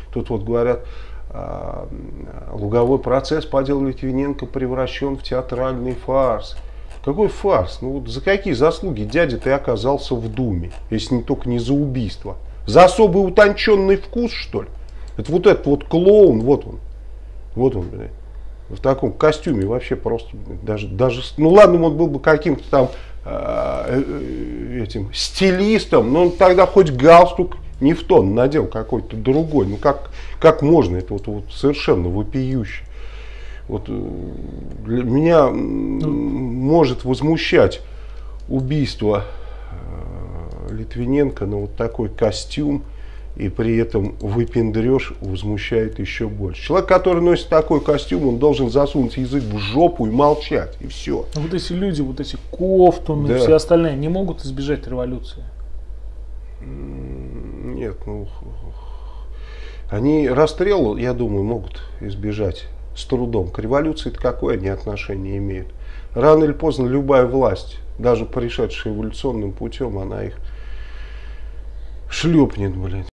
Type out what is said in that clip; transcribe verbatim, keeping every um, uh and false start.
Тут вот говорят, луговой процесс по делу Литвиненко превращен в театральный фарс. Какой фарс? Ну вот за какие заслуги, дядя, ты оказался в Думе, если не только не за убийство? За особый утонченный вкус, что ли? Это вот этот вот клоун, вот он. Вот он, блядь. В таком костюме вообще просто, даже, даже, ну ладно, он был бы каким-то там э, этим стилистом, но он тогда хоть галстук не в тон надел, какой-то другой. Ну как, как можно? Это вот, вот совершенно вопиюще. Вот для меня ну, может возмущать убийство э, Литвиненко, но вот такой костюм и при этом выпендреж возмущает еще больше. Человек, который носит такой костюм, он должен засунуть язык в жопу и молчать, и все. Но вот эти люди, вот эти Ковтуны, да. Все остальные, не могут избежать революции? Нет, ну, они расстрел, я думаю, могут избежать с трудом. К революции-то какое они отношение имеют? Рано или поздно любая власть, даже пришедшая эволюционным путем, она их шлепнет, блин.